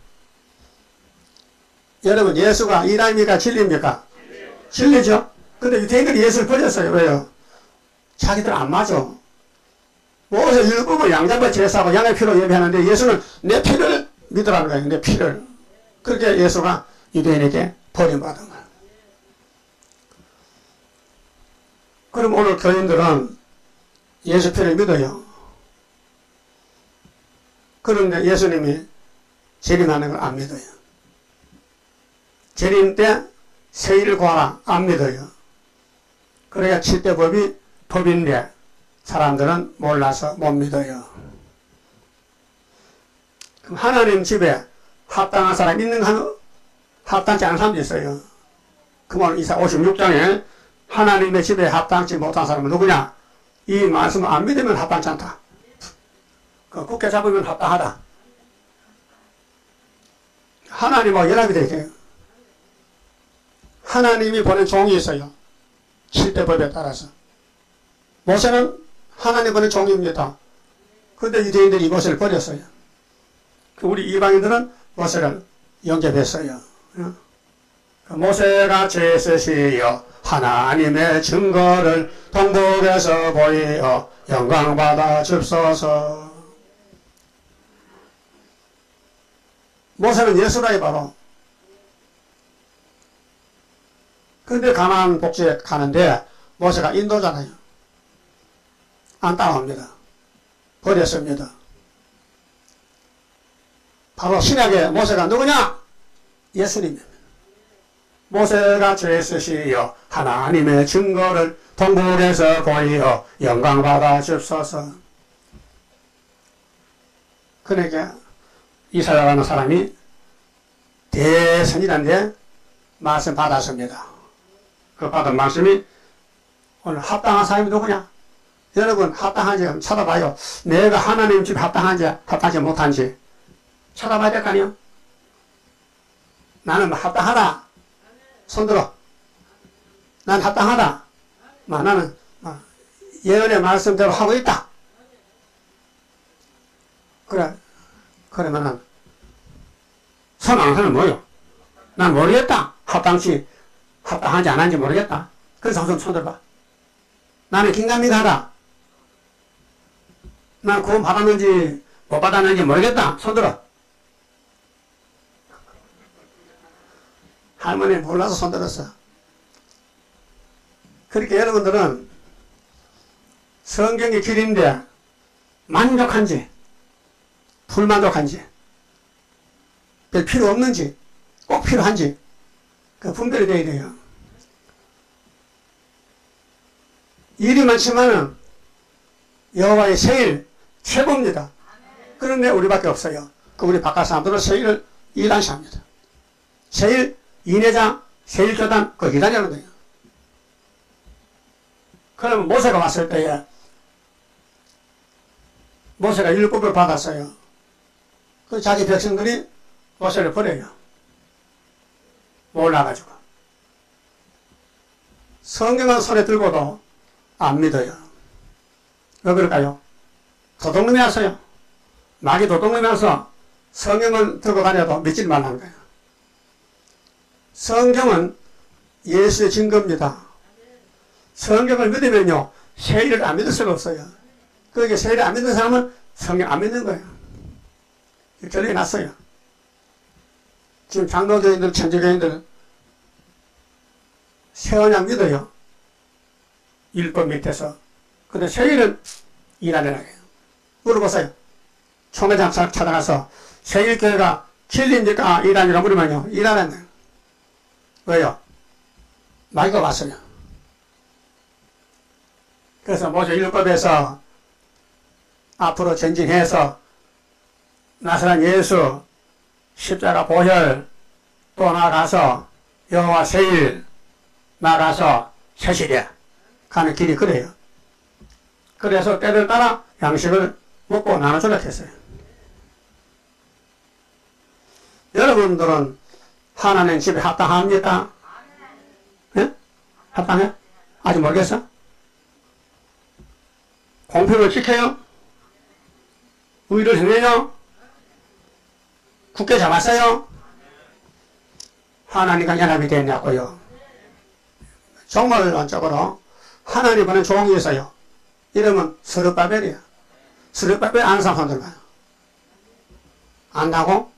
Speaker 1: 여러분 예수가 1합니까? 7입니까? 7이죠. 근데 유대인들이 예수를 버렸어요. 왜요? 자기들 안 맞아. 모세 율법을 양잡아 제사하고 양의 피로 예배하는데 예수는 내 피를 믿으라는 거예요. 내 피를. 그렇게 예수가 유대인에게 버림받은 거예요. 그럼 오늘 교인들은 예수 피를 믿어요. 그런데 예수님이 재림하는 걸 안 믿어요. 재림 때 세일을 구하라 안 믿어요. 그래야 7대 법이 법인데 사람들은 몰라서 못 믿어요. 그럼 하나님 집에 합당한 사람 있는 한 합당치 않은 사람도 있어요. 그러면 이사 56장에 하나님의 집에 합당치 못한 사람은 누구냐? 이 말씀을 안 믿으면 합당치 않다. 굳게 잡으면 합당하다. 하나님하고 연합이 되게 돼요. 하나님이 보낸 종이 있어요. 7대 법에 따라서. 모세는 하나님 보낸 종입니다. 그런데 유대인들이 모세를 버렸어요. 우리 이방인들은 모세를 영접했어요. 모세가 제셋이여 하나님의 증거를 동북에서 보이어 영광받아 줍소서. 모세는 예수라이 바로. 근데 가나안 복지에 가는데 모세가 인도잖아요. 안 따라옵니다. 버렸습니다. 바로 신약의 모세가 누구냐? 예수님입니다. 모세가 제셋이여 하나님의 증거를 동북에서 보이어 영광받아 줍소서. 그러니까 이사야라는 사람이 대선이란데 말씀 받았습니다. 그 받은 말씀이 오늘 합당한 사람이 누구냐? 여러분 합당한지 한번 찾아봐요. 내가 하나님 집 합당한지 합당하지 못한지 찾아봐야 될 거 아니에요? 나는 합당하다. 손들어. 난 합당하다. 나는 예언의 말씀대로 하고 있다. 그래. 그러면은 손 안 하면 뭐요? 난 모르겠다. 합당한지 안 한지 모르겠다. 그래서 손 들어봐. 나는 긴가민가하다. 난 구원 받았는지 못 받았는지 모르겠다. 손 들어. 할머니 몰라서 손 들었어. 그렇게 여러분들은 성경의 길인데 만족한지 불만족한지 별 필요 없는지 꼭 필요한지 그 분별이 되어야 돼요. 일이 많지만은 여호와의 세일 최고입니다. 그런데 우리밖에 없어요. 그 우리 바깥 사람들은 세일을 2단씩 합니다. 세일 2내장 세일교단 그 2단이라는 거예요. 그러면 모세가 왔을 때에 모세가 율법을 받았어요. 그 자기 백성들이 모세를 버려요. 몰라가지고. 성경은 손에 들고도 안 믿어요. 왜 그럴까요? 도둑놈이 왔어요. 마귀 도둑놈이 와서 성경은 들고 다녀도 믿지 말라는 거예요. 성경은 예수의 증거입니다. 성경을 믿으면요 세일을 안 믿을 수가 없어요. 그러니까 세일을 안 믿는 사람은 성경 안 믿는 거예요. 결론이 났어요. 지금 장로교인들 천주교인들 세언약 믿어요. 율법 밑에서. 근데 세일은 일하는 거예요. 물어보세요. 총회장 찾아가서 세일교회가 진리입니까? 일하니까 물으면요 일하는 거예요. 왜요? 마귀가 왔어요. 그래서 모세 율법에서 앞으로 전진해서 나사렛 예수 십자가 보혈 또 나가서 여호와 세일 나가서 세실에 가는 길이 그래요. 그래서 때를 따라 양식을 먹고 나눠주려 했어요. 여러분들은 하나님 집에 합당합니까? 예? 합당해? 아직 모르겠어? 공평을 지켜요? 의를 행해요? 굳게 잡았어요? 하나님과 연합이 됐냐고요? 정말 원적으로 하나님 보낸 종이 있어요. 이름은 스룹바벨이야. 스룹바벨 아는 사람 손 들어봐요. 안다고?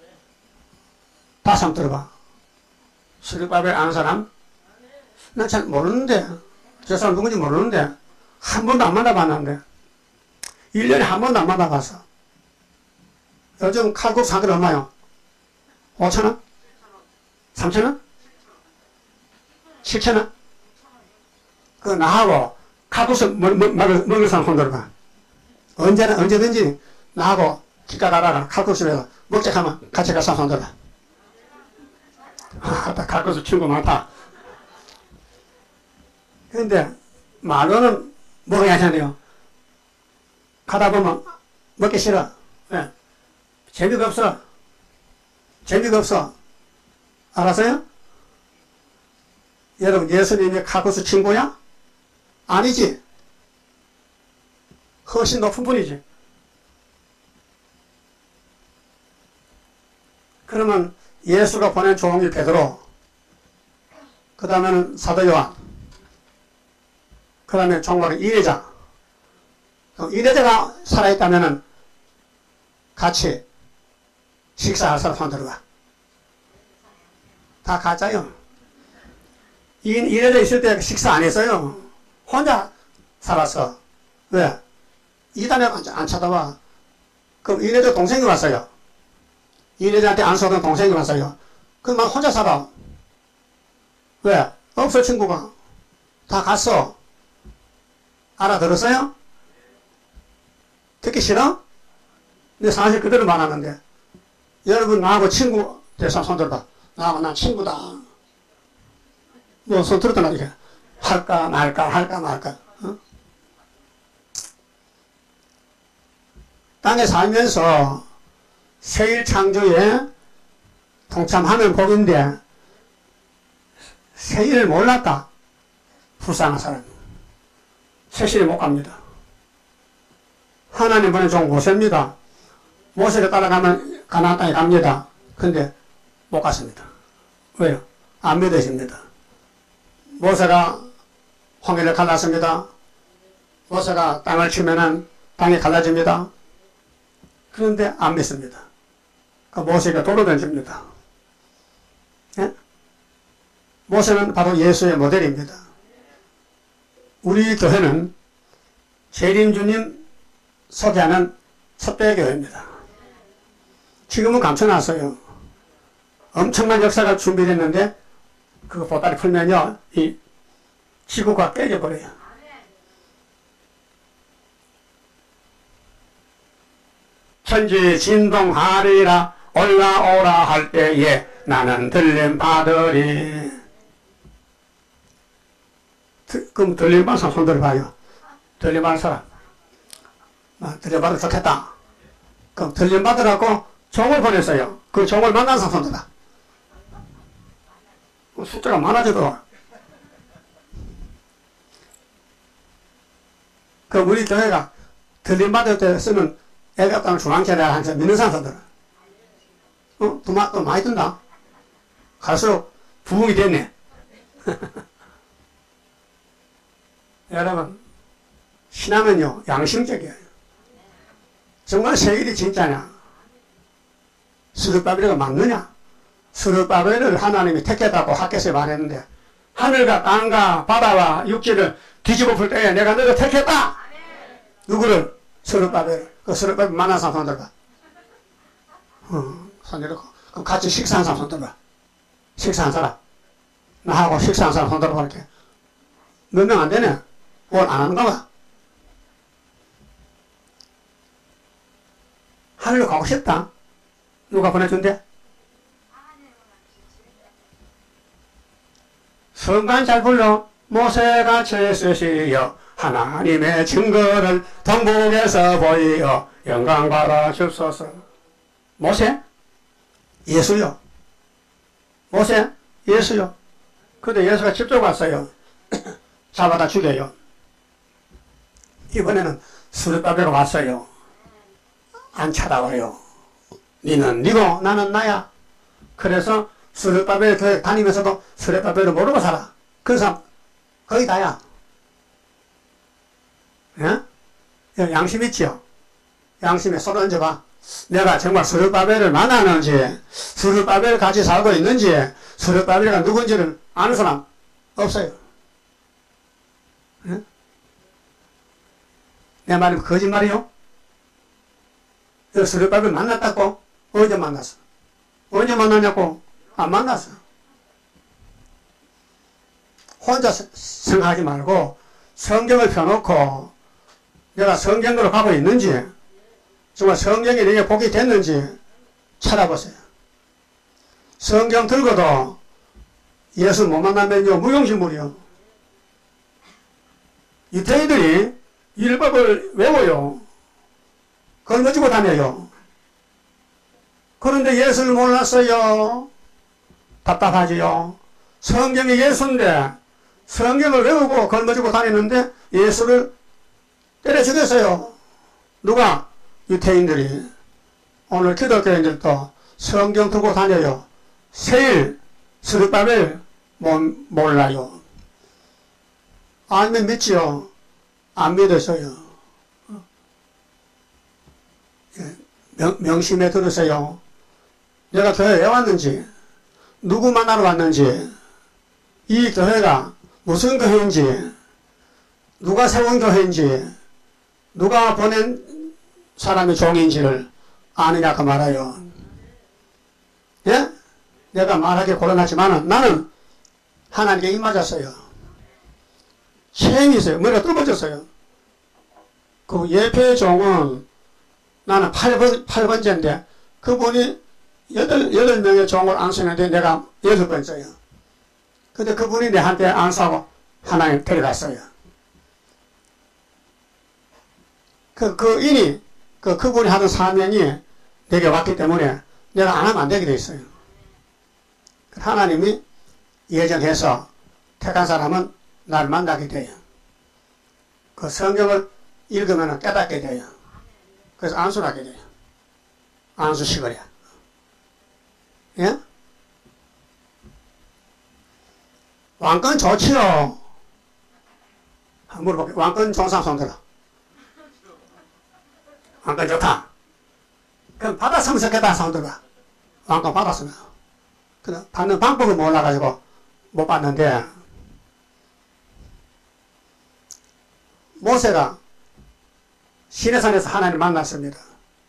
Speaker 1: 다시 한번 들어봐. 스룹바벨 아는 사람? 난 잘 모르는데 저 사람 누군지 모르는데 한 번도 안 만나봤는데 1년에 한 번도 안 만나봤어. 요즘 칼국수 한 그릇 얼마요? 5,000원? 3,000원? 7,000원? 그 나하고 칼국수 먹을 사람 손 들어봐. 언제든지 나하고 기가 나라가 칼국수에서 먹자 하면 같이 가서 손 들어봐. 아, 칼국수 친구 많다. 그런데 말로는 먹어야 하잖아요. 가다 보면 먹기 싫어. 네. 재미가 없어. 재미가 없어. 알았어요? 여러분 예수님이 칼국수 친구야? 아니지. 훨씬 높은 분이지. 그러면 예수가 보낸 종이 베드로, 그 다음에는 사도 요한, 그 다음에 종로는 이레자. 이레자가 살아있다면은 같이 식사할 사람 손 들어봐. 다 가짜요. 이레자 있을 때 식사 안 했어요. 혼자 살았어. 왜? 이단에 안 쳐다봐. 그럼 이레자 동생이 왔어요. 이레자한테 안 쏘던 동생이 왔어요. 그럼 혼자 살아. 왜? 없어, 친구가. 다 갔어. 알아들었어요? 듣기 싫어? 근데 사실 그대로 말하는데, 여러분, 나하고 친구, 대상 손 들어봐. 나하고 난 친구다. 뭐, 손 들었다, 이게. 할까, 말까, 할까, 말까. 어? 땅에 살면서 세일 창조에 동참하는 복인데, 세일을 몰랐다. 불쌍한 사람. 세실에 못 갑니다. 하나님 보낸 종 모세입니다. 모세를 따라가면 가나안 땅에 갑니다. 근데 못 갔습니다. 왜요? 안 믿어집니다. 모세가 홍해를 갈랐습니다. 모세가 땅을 치면은 땅이 갈라집니다. 그런데 안 믿습니다. 모세가 돌로 던집니다. 예? 모세는 바로 예수의 모델입니다. 우리 교회는 재림주님 소개하는 첫 교회입니다. 지금은 감춰놨어요. 엄청난 역사가 준비됐는데 그거 보따리 풀면요, 이 지구가 깨져버려요. 천지 진동하리라 올라오라 할 때에 나는 들림 받으리. 그럼 들림 받은 사람 손 들어봐요. 들림 받은 사람. 들림 받으면 좋겠다. 그럼 들림 받으라고 종을 보냈어요. 그 종을 만난 사람 손 들어. 숫자가 많아져도. 그 우리 교회가 들림 받을 때 쓰는 애가 땅 중앙교회라 하면서 믿는 사람 손 들어. 또 많이 든다. 갈수록 부흥이 됐네. 여러분, 신앙은요, 양심적이에요. 정말 세일이 진짜냐? 스룹바벨이 맞느냐? 스룹바벨을 하나님이 택했다고 학교에서 말했는데, 하늘과 땅과 바다와 육지를 뒤집어 풀 때에 내가 너를 택했다! 누구를? 스룹바벨을. 그 스룹바벨 만난 사람 손 들어봐. 손 들고. 그럼 같이 식사한 사람 손 들어봐. 식사한 사람. 나하고 식사한 사람 손 들어봐. 이렇게. 몇 명 안 되네. 뭘 안 하는가 봐. 하늘로 가고 싶다. 누가 보내준대? 성간 잘 불러. 모세같이 쓰시어 하나님의 증거를 동북에서 보이어 영광 받아 주소서. 모세? 예수요. 모세? 예수요. 근데 예수가 직접 왔어요. 잡아다 죽여요. 이번에는 스룹바벨로 왔어요. 안 찾아와요. 니는 니고 나는 나야. 그래서 스룹바벨 교회 다니면서도 스룹바벨을 모르고 살아. 그 사람 거의 다야. 예? 양심 있지요? 양심에 손 얹어봐. 내가 정말 스룹바벨을 만나는지, 스룹바벨을 같이 살고 있는지, 스룹바벨이 누군지를 아는 사람 없어요. 예? 내 말이 거짓말이요? 스룹바벨 만났다고? 언제 만났어? 언제 만났냐고? 안 만났어. 혼자 생각하지 말고 성경을 펴놓고 내가 성경으로 가고 있는지, 정말 성경이 내게 복이 됐는지 찾아보세요. 성경 들고도 예수 못 만나면요, 무용지물이요. 유대인들이 율법을 외워요. 걸머지고 다녀요. 그런데 예수를 몰랐어요. 답답하지요. 성경이 예수인데 성경을 외우고 걸머지고 다니는데 예수를 때려 죽였어요. 누가? 유태인들이. 오늘 기독교인들도 성경 들고 다녀요. 세일, 스룹바벨 몰라요. 알면 믿지요. 안 믿어서요. 명심해 들으세요. 내가 교회에 왜 왔는지, 누구 만나러 왔는지, 이 교회가 무슨 교회인지, 누가 세운 교회인지, 누가 보낸 사람의 종인지를 아느냐 그 말아요. 예? 내가 말하기 곤란하지만 나는 하나님께 입 맞았어요. 체험이 있어요. 머리가 뚫어졌어요. 그 예표의 종은 나는 8번째인데 그분이 8명의 종을 안수했는데 내가 8번째예요. 근데 그분이 내한테 안수하고 하나님 데려갔어요. 그분이 하던 사명이 내게 왔기 때문에 내가 안 하면 안 되게 돼 있어요. 하나님이 예정해서 택한 사람은 날 만나게 돼요. 그 성경을 읽으면 깨닫게 돼요. 그래서 안수를 하게 돼요. 안수식을 해. 예? 왕권 좋지요. 한번 물어볼게요. 왕권 좋은 사람 손 들어. 왕권 좋다. 그럼 받았으면 좋겠다 손 들어. 왕권 받았으면. 근데 받는 방법을 몰라가지고 못 받는데 모세가 시내산에서 하나님을 만났습니다.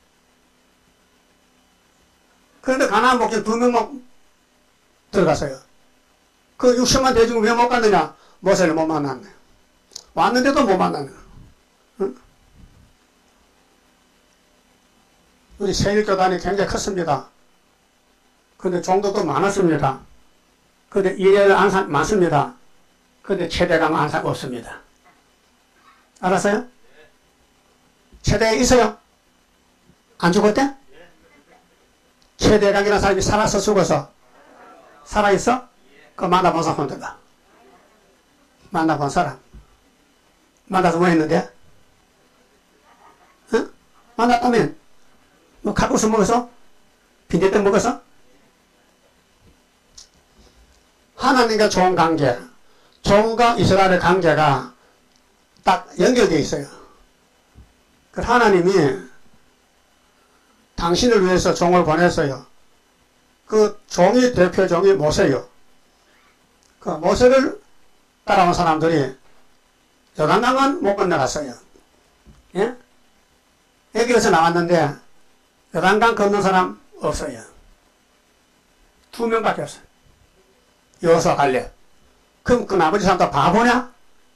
Speaker 1: 그런데 가나안 목적 2명만 들어갔어요. 그 60만 대중을 왜 못 갔느냐? 모세를 못 만났네. 왔는데도 못 만났네. 응? 우리 세일교단이 굉장히 컸습니다. 근데 종도도 많았습니다. 근데 일회는 항상 많습니다. 근데 최대감은 항상 없습니다. 알았어요? 최대가 있어요? 안 죽었대? 최대감이라는 사람이 살아서 죽어서 살아있어? 그 만나본 사람 들어가. 만나본 사람. 만나서 뭐 했는데? 응? 만났다면 뭐 칼국수 먹었어? 빈대떡 먹었어? 하나님과 좋은 관계, 종과 이스라엘의 관계가 딱 연결되어 있어요. 그 하나님이 당신을 위해서 종을 보냈어요. 그 종이 대표 종이 모세요. 그 모세를 따라온 사람들이 요단강은 못 건너갔어요. 예? 애기에서 나왔는데 요단강 건넌 사람 없어요. 2명밖에 없어요. 여호수아 갈렙. 그럼 그 나머지 사람도 바보냐?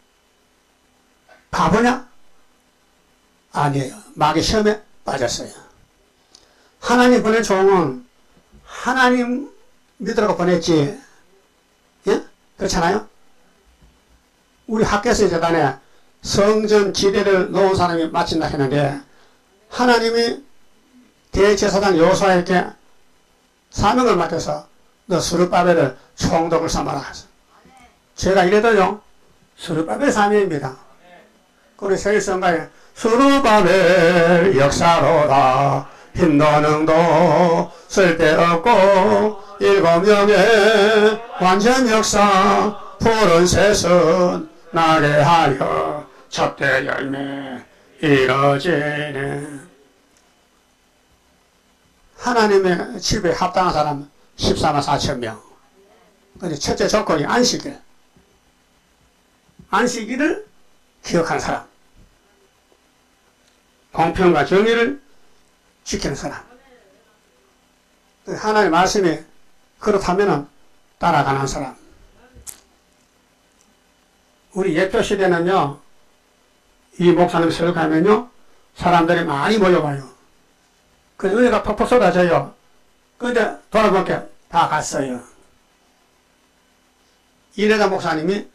Speaker 1: 바보냐? 아니에요. 마귀 시험에 빠졌어요. 하나님 보낸 종은 하나님 믿으라고 보냈지. 예? 그렇잖아요? 우리 학교에서 재단에 성전 지대를 놓은 사람이 마친다 했는데 하나님이 대제사장 여호수아에게 사명을 맡겨서 너 스룹바벨을 총독을 삼아라. 제가 이래도요 스룹바벨 사명입니다. 우리 세일성가에 스룹바벨 역사로다 흰도능도 쓸데없고 7명의 완전 역사 푸른 새순 나게 하여 첫대 열매 이뤄지네. 하나님의 집에 합당한 사람 14만 4천 명. 근데 첫째 조건이 안식일. 안식일을 기억하는 사람. 공평과 정의를 지키는 사람. 하나님의 말씀이 그렇다면 따라가는 사람. 우리 예표 시대는요, 이 목사님 설교하면요, 사람들이 많이 몰려와요. 그 은혜가 퍽퍽 쏟아져요. 근데 돌아보니까 다 갔어요. 이래다 목사님이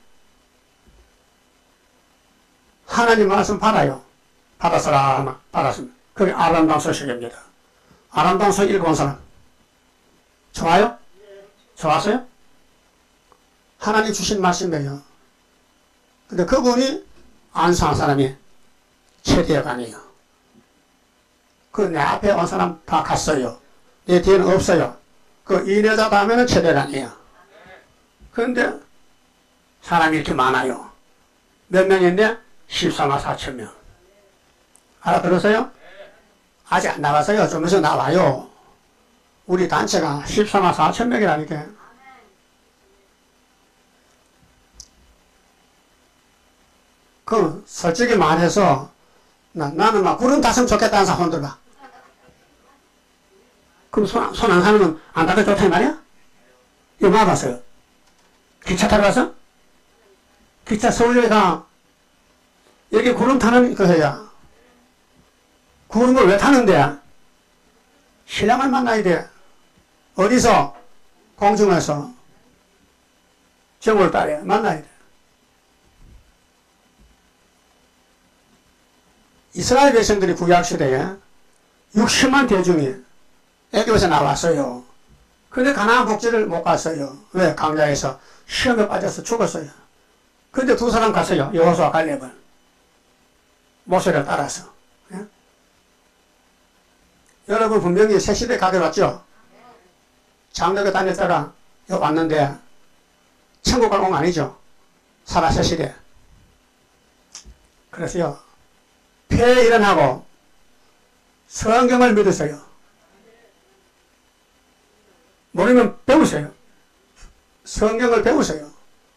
Speaker 1: 하나님 말씀 받아요. 받았어라. 받았습니다. 그게 아름다운 소식입니다. 아름다운 소식 읽어본 사람. 좋아요? 좋았어요? 하나님 주신 말씀이에요. 근데 그분이 안수한 사람이 최대가 아니에요. 그 내 앞에 온 사람 다 갔어요. 내 뒤에는 없어요. 그 인여자 다음에는 최대단이에요. 그런데 사람이 이렇게 많아요. 몇 명인데? 14만 4천 명. 알아들었어요? 아직 안 나왔어요. 좀 있으면 나와요. 우리 단체가 14만 4천 명이라니까. 그 솔직히 말해서 나는 막 구름 탔으면 좋겠다는 사람 손 들어봐. 그럼 손 안 하면 안 닿아 좋다 이 말이야? 이거 뭐 봤어요? 기차 타러 가서? 기차 서울역에 가. 여기 구름 타는 거야. 구름을 왜 타는데? 신랑을 만나야 돼. 어디서? 공중에서. 정월달에 만나야 돼. 이스라엘 백성들이 구약시대에 60만 대중이 애굽에서 나왔어요. 근데 가나안 복지를 못 갔어요. 왜? 강야에서 시험에 빠져서 죽었어요. 근데 두 사람 갔어요. 여호수아 갈렙은. 모세를 따라서. 예? 여러분 분명히 새 시대 가게 왔죠? 장로교 다녔다가 여기 왔는데 천국 갈 온 거 아니죠? 살아 새 시대. 그래서요. 폐에 일어나고 성경을 믿으세요. 모르면 배우세요. 성경을 배우세요.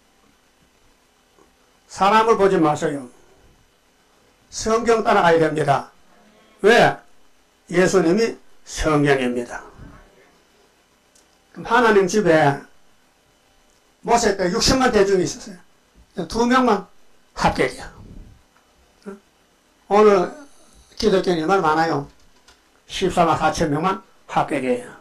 Speaker 1: 사람을 보지 마세요. 성경 따라가야 됩니다. 왜? 예수님이 성경입니다. 하나님 집에 모세 때 60만 대중이 있었어요. 2명만 합격이야. 오늘 기독교인이 얼마나 많아요? 14만 4천 명만 합격이에요.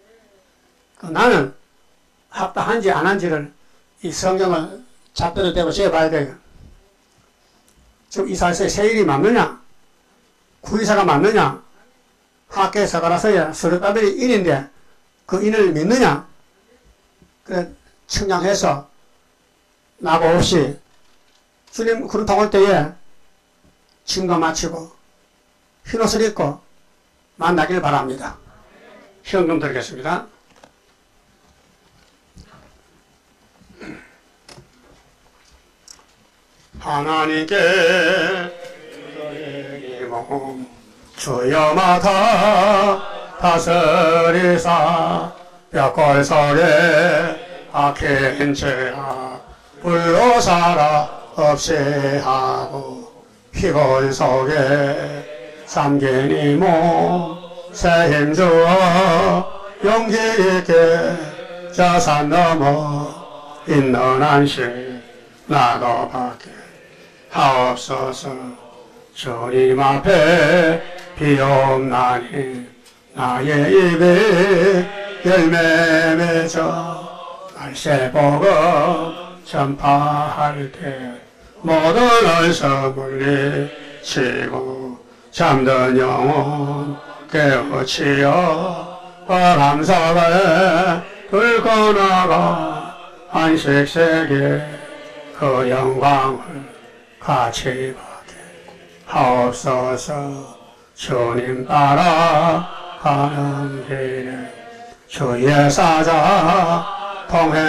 Speaker 1: 나는 합격한지 안 한지를 이 성경을 잡대로 대고 재봐야 돼요. 지금 이사야서의 세일이 맞느냐? 구이사가 맞느냐? 학계사가라서야 스룹바벨이 인인데 그 인을 믿느냐? 그래 측량해서 나고 없이 주님 구름 타고 올 때에 짐과 마치고 흰옷을 입고 만나길 바랍니다. 현금 드리겠습니다. 하나님께 저에게 몸 주여마다 다스리사 벽골 속에 악한 죄아 불로 살아 없이 하고 피골 속에 삼긴 이 몸 새 힘 주어 용기 있게 자산 넘어 있는 안식 나도 받게 하옵소서. 주님 앞에 비옵나니 나의 입에 열매 맺어 날새 복음 전파할 때 모든 얼서 물리치고 잠든 영혼 깨우치어 바람 속에 들고 나가 안식세계 그 영광을 같이 받게 하옵소서. 주님 따라 가는 길에 주의 사자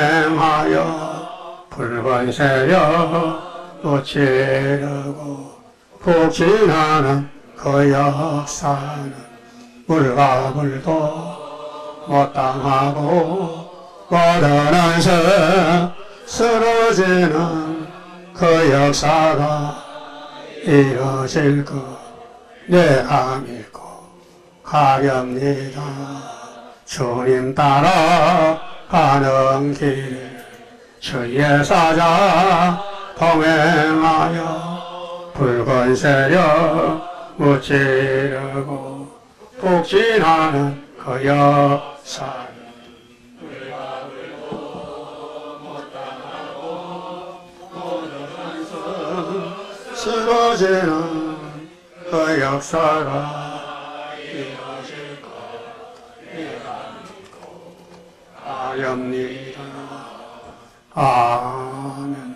Speaker 1: 동행하여 붉은 세력 무찌르고 북진하는 그 역사는 물과 물도 못 당하고 모든 안세 쓰러지는 그 역사가 이루어질 것 내가 믿고 가렵니다. 주님 따라 가는 길에 주의 사자 동행하여 붉은 세력 무찌르고 북진하는 그 역사 쓰러지는 그 역사가 이루어질 것 내가 믿고 가렵니다. 아멘.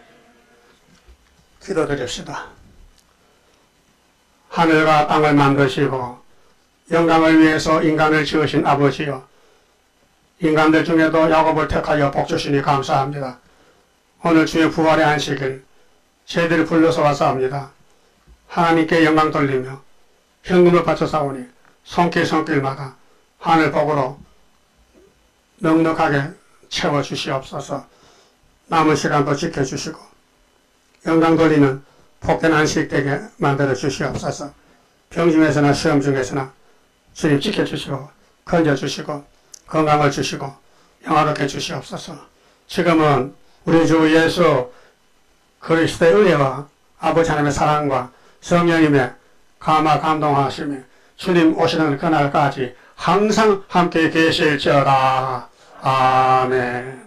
Speaker 1: 기도드립시다. 하늘과 땅을 만드시고 영광을 위해서 인간을 지으신 아버지여, 인간들 중에도 야곱을 택하여 복 주시니 감사합니다. 오늘 주의 부활의 안식일 저희들이 불러서 와서합니다. 하나님께 영광 돌리며 현금을 바쳐 싸우니 손길마다 하늘 복으로 넉넉하게 채워주시옵소서. 남은 시간도 지켜주시고 영광 돌리는 복된 안식 되게 만들어 주시옵소서. 병중에서나 시험 중에서나 주님 지켜주시고 건져주시고 건강을 주시고 영화롭게 주시옵소서. 지금은 우리 주 예수 그리스도의 은혜와 아버지 하나님의 사랑과 성령님의 감화 감동하심이 주님 오시는 그날까지 항상 함께 계실지어다. 아멘.